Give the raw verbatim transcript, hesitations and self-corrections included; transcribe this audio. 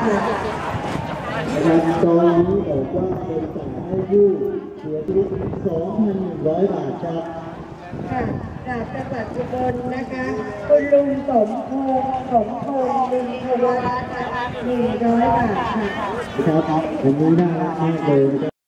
อาจารย์ตอนนี้บอกว่าเป็นจ่ายให้ผู้เสียชีวิตสองพันหนึ่งร้อยบาทครับค่ะจากจังหวัดอุบลนะคะคุณลุงสมพงษ์สมพงษ์ลินทวัฒน์หนึ่งร้อยบาทค่ะครับวันนี้น่ารักมากเลย